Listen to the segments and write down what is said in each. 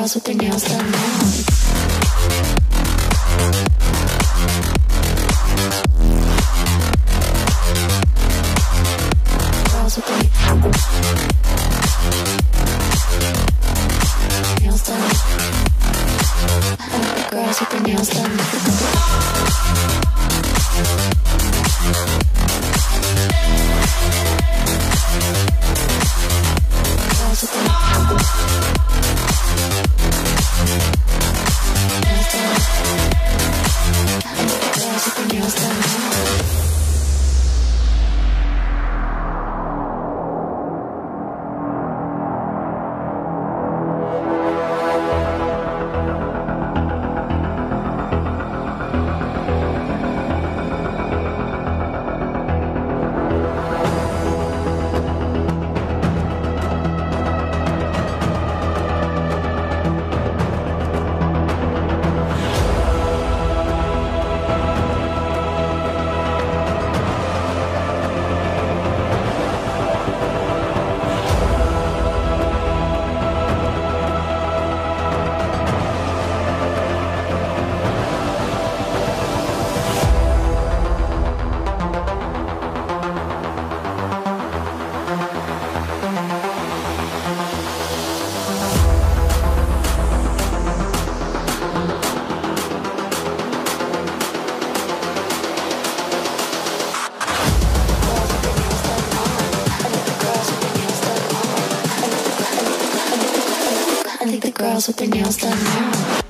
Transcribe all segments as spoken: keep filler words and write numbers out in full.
girls with their nails done now. Girls with their nails done. I like the girls with their nails done. Girls with their nails done. I like the girls with their nails done. Girls with their nails done now.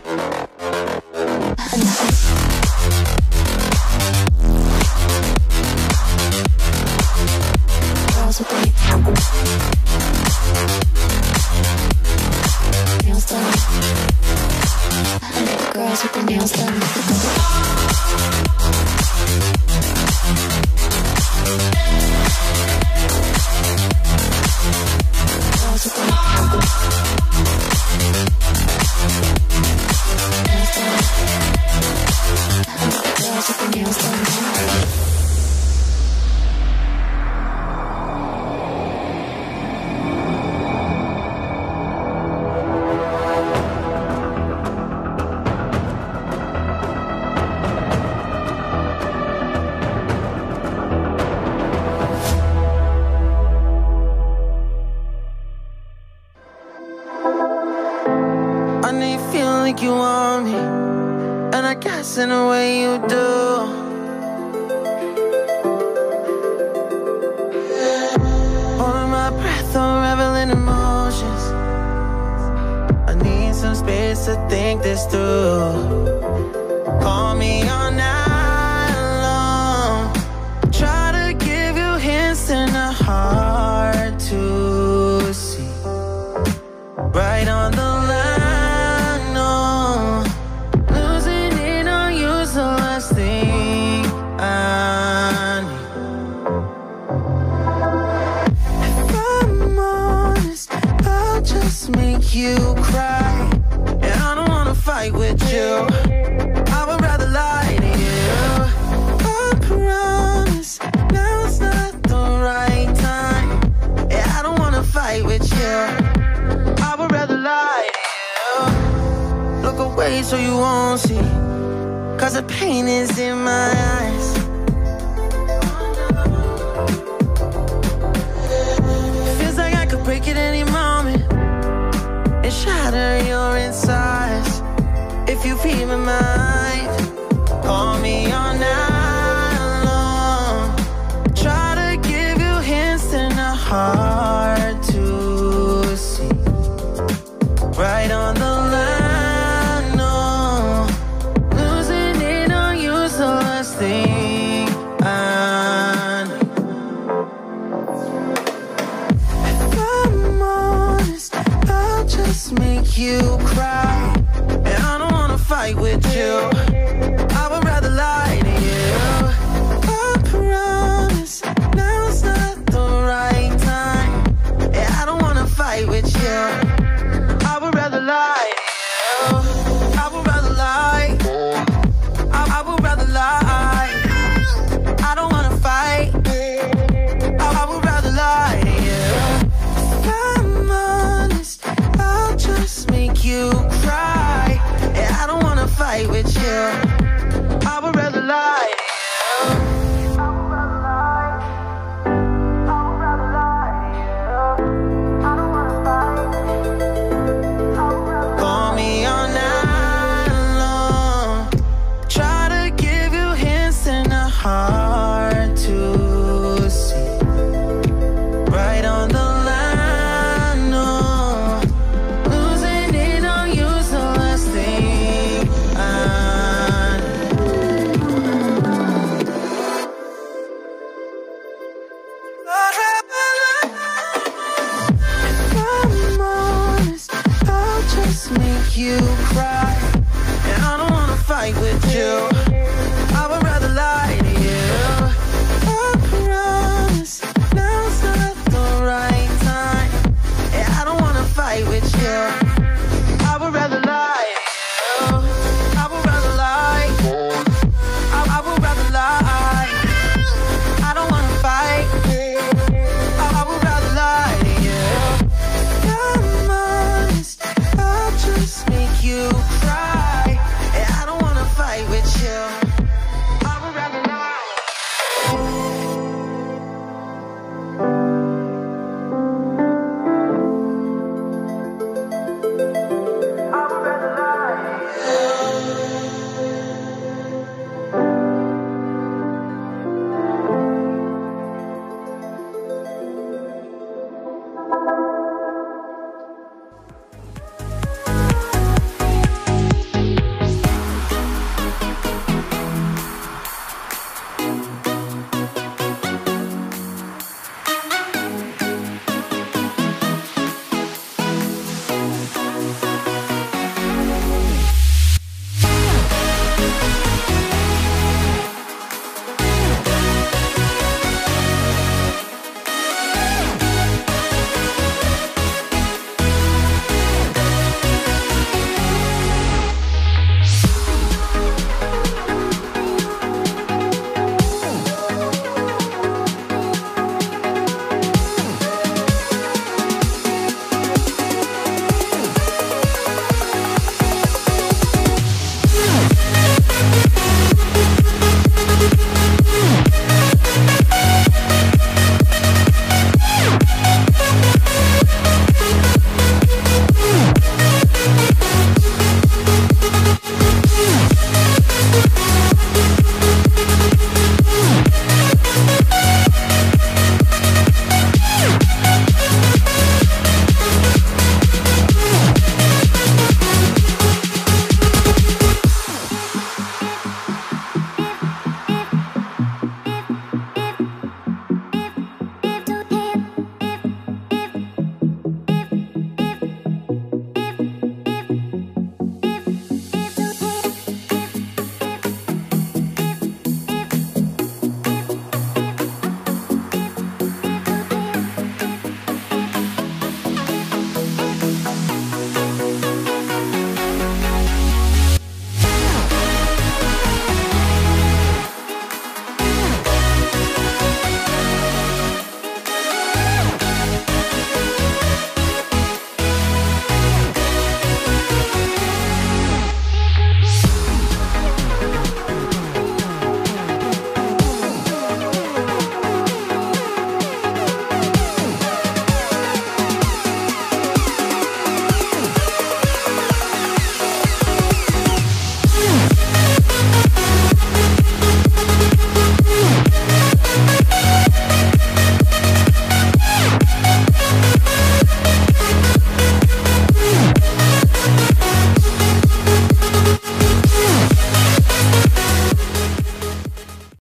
Girls with their nails done. I like the girls with their nails done. Girls with their girls with their nails done now. I know you feel like you want me, and I guess in a way you do. Holding my breath, I'm reveling emotions. I need some space to think this through. Call me all night long. Try to give you hints and a hard to see. Right on the line. Make you cry, and I don't wanna fight with you. I would rather lie to you. I promise now's not the right time. Yeah, I don't wanna fight with you. I would rather lie to you. Look away so you won't see, cause the pain is in my eyes. Feels like I could break at any moment and shatter your insides. If you feel my mind, call me all night long. Try to give you hints and a hard to see. Right on the line, no. Losing it on you's the last thing I need. If I'm honest, I'll just make you cry, and I don't wanna fight with you. I would rather lie to you. I promise now's not the right time. Yeah, I don't wanna fight with you. I would rather lie to you. I would rather lie. I, I would rather lie. I don't wanna fight. I, I would rather lie to you. If I'm honest, I'll just make you cry. make you cry, and I don't wanna fight with you.